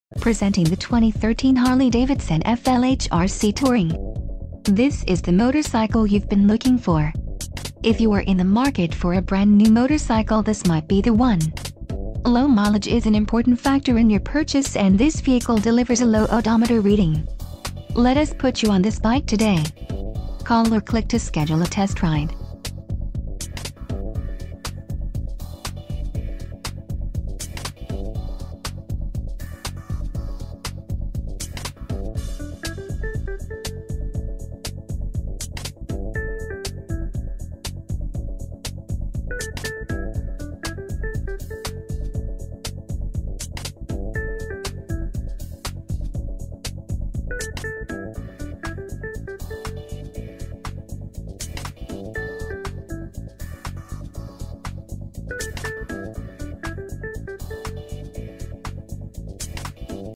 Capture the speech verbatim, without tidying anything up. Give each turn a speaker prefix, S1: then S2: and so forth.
S1: Presenting the twenty thirteen Harley-Davidson F L H R C Touring. This is the motorcycle you've been looking for. If you are in the market for a brand new motorcycle, this might be the one. Low mileage is an important factor in your purchase, and this vehicle delivers a low odometer reading. Let us put you on this bike today. Call or click to schedule a test ride.